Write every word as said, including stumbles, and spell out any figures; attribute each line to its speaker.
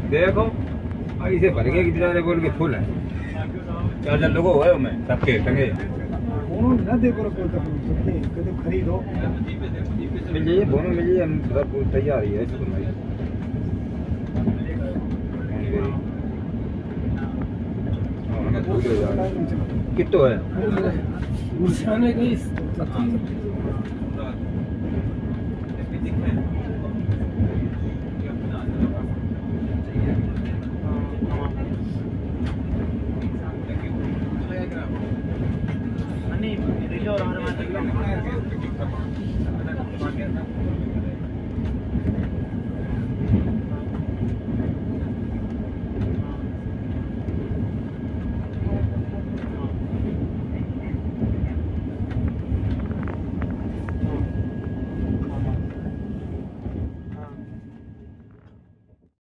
Speaker 1: देखो ऐसे भर गए कि बेचारे बोल के फुल है। चार चार लोगों है मैं सबके टंगे
Speaker 2: ना देखो कभी खरीदो
Speaker 1: मिल जाइए दोनों मिल जाइए हम सब तैयार ही है कितना है